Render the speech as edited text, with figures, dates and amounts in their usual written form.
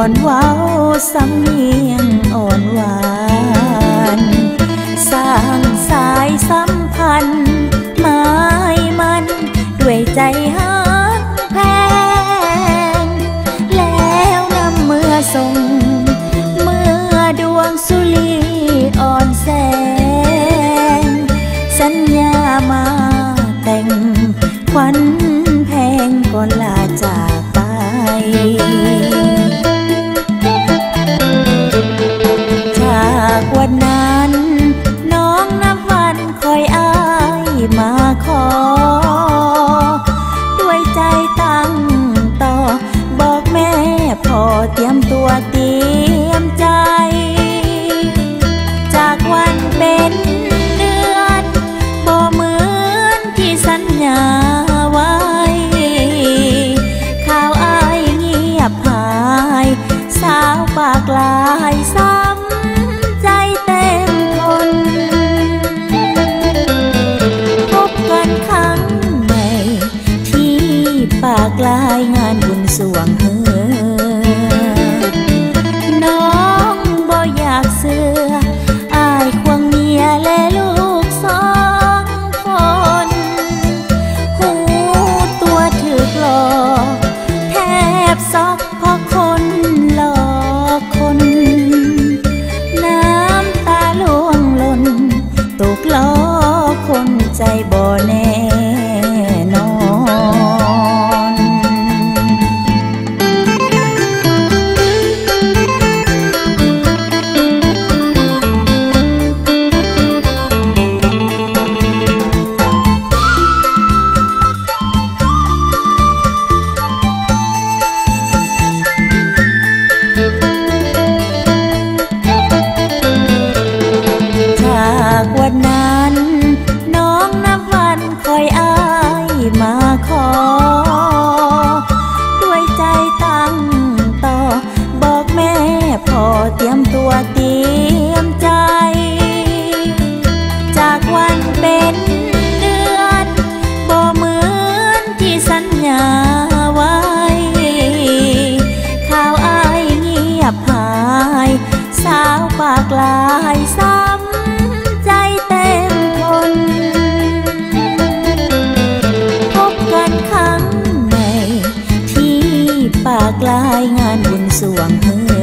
อนเว้าสำเนียงอ่อนหวานสร้างสายสัมพันธ์หมายมันด้วยใจฮักแพงแล้วนำเมื่อส่งเมื่อดวงสุรีอ่อนแสงสัญญามาแต่งขวัญแพงก่อนลาจากไปจากวันนั้นน้องนับวันคอยอ้ายมาขอด้วยใจตั้งต่อบอกแม่พอเตรียมตัวเตรียมใจจากวันเป็นเดือนบ่เหมือนที่สัญญาไว้ข่าวอ้ายเงียบหายสาวปากลายซ้ำใจเต็มทนพบกันครั้งใหม่ที่ปากลายงานบุญสวงเฮน้องบ่อยากเสืออ้ายควงเมียและลูกสองคนหูตัวถึกหลอกแทบซอกเพราะคนหลอกคนน้ำตาล่วงหล่นตกล้อคนใจบ่แน่นอนจากวันนั้นน้องนับวันคอยอ้ายมาขอด้วยใจตั้งต่อบอกแม่พอเตรียมตัวเตรียมใจจากวันเป็นเดือนบ่เหมือนที่สัญญาไว้ข่าวอ้ายเงียบหายสาวปากลายซ้ำใจเต็มทนพบกันครั้งใหม่ที่ปากลายงานบุญสวงเฮ